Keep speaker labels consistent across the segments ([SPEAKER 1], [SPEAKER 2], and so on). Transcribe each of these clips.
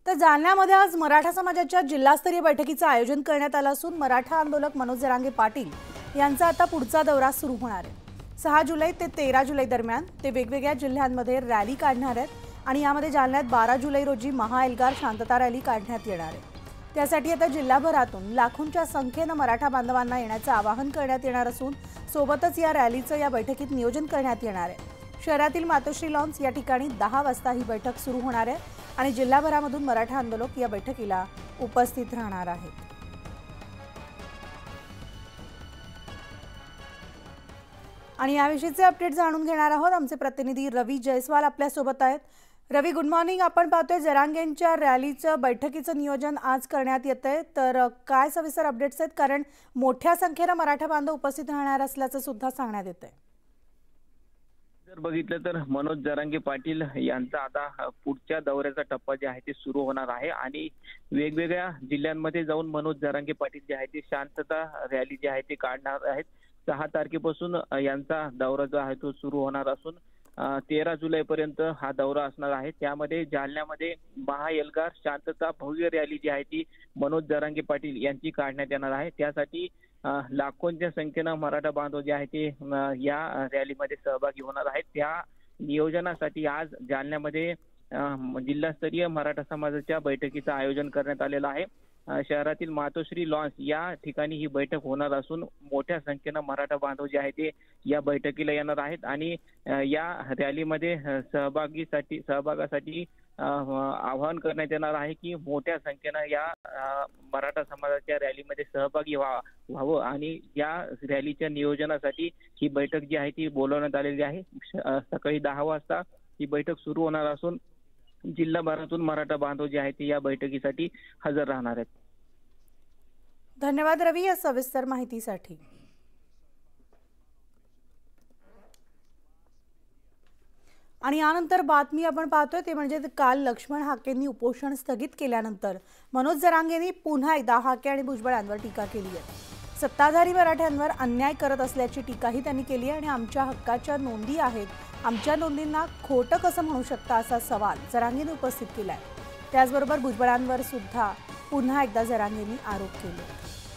[SPEAKER 1] तर जालन्यामध्ये आज मराठा समाजाच्या जिल्हास्तरीय बैठकीचं आयोजन करण्यात आलं असून मराठा आंदोलक मनोज जरांगे पाटील यांचा आता पुढचा दौरा सुरू होणार आहे। 6 जुलै ते 13 जुलै दरम्यान ते वेगवेगळ्या जिल्ह्यांमध्ये रॅली काढणार आहेत आणि यामध्ये जालन्यात 12 जुलै रोजी महाएल्गार शांतता रॅली काढण्यात येणार आहे। त्यासाठी आता जिल्हाभरातून लाखोंच्या संख्येने मराठा बांधवांना येण्याचं आवाहन करण्यात येणार असून सोबतच या रॅलीचं या बैठकीत नियोजन करण्यात येणार आहे। शहरातील मातोश्री लॉन्स या ठिकाणी 10 वाजता ही बैठक सुरू होणार आहे आणि जिल्हाभरामधून मराठा आंदोलक या बैठकीला उपस्थित राहणार आहेत। आणि याविषयीचे अपडेट जाणून घेणार आहोत। आमचे प्रतिनिधी रवी जयस्वाल आपल्या सोबत आहेत। Ravi, good morning. आपण पाहतोय जरांगेंच्या रॅलीचं बैठकीचं नियोजन आज करण्यात येतंय, तर काय सविस्तर अपडेट्स आहेत? कारण मोठ्या संख्येने मराठा बांधव उपस्थित राहणार असल्याचं सुद्धा सांगण्यात येतंय।
[SPEAKER 2] जर बघितलं तर मनोज जरांगे पाटील यांचा आता पुढच्या दौऱ्याचा टप्पा जे आहे ते सुरू होणार आहे आणि वेगवेगळ्या जिल्ह्यांमध्ये जाऊन मनोज जरांगे पाटील जे आहे ते शांतता रॅली जी आहे ते काढणार आहेत। 6 तारखेपासून यांचा दौरा जो आहे तो सुरू होणार असून 13 जुलैपर्यंत हा दौरा असणार आहे। त्यामध्ये जालन्यामध्ये महाएल्गार शांतता भव्य रॅली जी आहे ती मनोज जरांगे पाटील यांची काढण्यात येणार आहे। त्यासाठी लाखोंच्या संख्येने मराठा बांधव जे आहे ते या रॅलीमध्ये सहभागी होणार आहेत। त्या नियोजनासाठी आज जालन्यामध्ये जिल्हास्तरीय मराठा समाजाच्या बैठकीचं आयोजन करण्यात आलेलं आहे। शहरातील मातोश्री लॉन्स या ठिकाणी ही बैठक होणार असून मोठ्या संख्येने मराठा बांधव जे आहे ते या बैठकीला येणार आहेत आणि या रॅलीमध्ये सहभागासाठी आवाहन करण्यात येणार आहे की मोठ्या संख्येने या मराठा समाजाच्या रॅलीमध्ये सहभागी व्हावं आणि या रॅलीच्या नियोजनासाठी ही बैठक जी आहे ती बोलवण्यात आलेली आहे। सकाळी 10 वाजता ही बैठक सुरू होणार असून जिल्हाभरातून मराठा बांधव जे आहेत ते या बैठकीसाठी हजर राहणार आहेत।
[SPEAKER 1] धन्यवाद रवी या सविस्तर माहितीसाठी। आणि यानंतर बातमी आपण पाहतोय ते म्हणजे काल लक्ष्मण हाकेंनी उपोषण स्थगित केल्यानंतर मनोज जरांगेंनी पुन्हा एकदा हाके आणि भुजबळांवर टीका केली आहे। सत्ताधारी मराठ्यांवर अन्याय करत असल्याची टीकाही त्यांनी केली आहे आणि आमच्या हक्काच्या नोंदी आहेत, आमच्या नोंदींना खोटं कसं म्हणू शकता असा सवाल जरांगेंनी उपस्थित केलाय। त्याचबरोबर भुजबळांवर सुद्धा पुन्हा एकदा जरांगेंनी आरोप केले।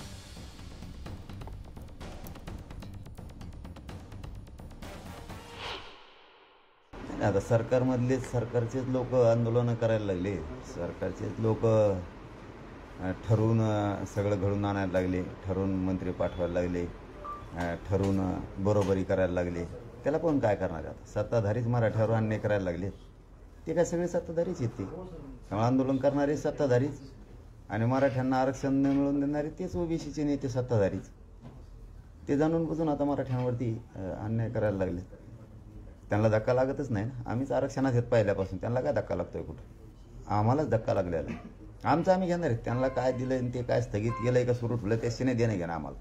[SPEAKER 3] आता सरकारचेच लोक आंदोलन करायला लागले, सरकारचेच लोक ठरवून सगळं घडून आणायला लागले, ठरवून मंत्री पाठवायला लागले, ठरवून बरोबरी करायला लागले। त्याला कोण काय करणार आहे? आता सत्ताधारीच मराठ्यावर अन्याय करायला लागले, ते काय सगळे सत्ताधारीच आहेत। त्यामुळे आंदोलन करणारे सत्ताधारीच आणि मराठ्यांना आरक्षण न मिळवून देणारे तेच ओबीसीचे नेते सत्ताधारीच। ते जाणून बुजून आता मराठ्यांवरती अन्याय करायला लागले। त्यांना धक्का लागतच नाही ना, आम्हीच आरक्षणात येत पहिल्यापासून, त्यांना काय धक्का लागतोय? कुठं आम्हालाच धक्का लागलेला आहे। आमचं आम्ही घेणार आहे, त्यांना काय दिलंय ते काय स्थगित केलंय का सुरू ठेवलं त्याशी नाही देणं घेणं आम्हाला।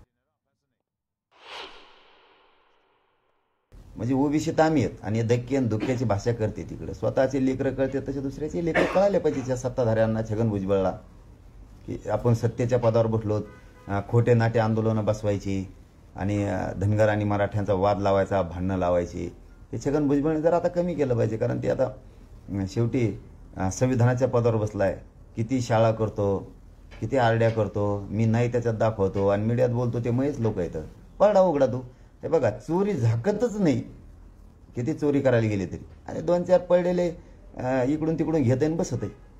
[SPEAKER 3] म्हणजे ओबीसीत आम्ही आहेत आणि धक्के आणि धुक्क्याची भाषा करते तिकडे, स्वतःचे लेकरं कळते तसे दुसऱ्याचे लेकरं कळाले पाहिजे त्या सत्ताधाऱ्यांना, छगन भुजबळला, की आपण सत्तेच्या पदावर बसलो, खोटे नाटे आंदोलनं बसवायची आणि धनगर आणि मराठ्यांचा वाद लावायचा, भांडणं लावायची। हे छगन भुजबळने जर आता कमी केलं पाहिजे, कारण ते आता शेवटी संविधानाच्या पदावर बसलाय। किती शाळा करतो, किती आरड्या करतो, मी नाही त्याच्यात दाखवतो आणि मीडियात बोलतो, ते मयच लोक आहेत। पडा उघडा तू, हे बघा चोरी झाकतच नाही, किती चोरी करायला गेले तरी, आणि 2-4 पडलेले इकडून तिकडून घेत आहे बसत आहे।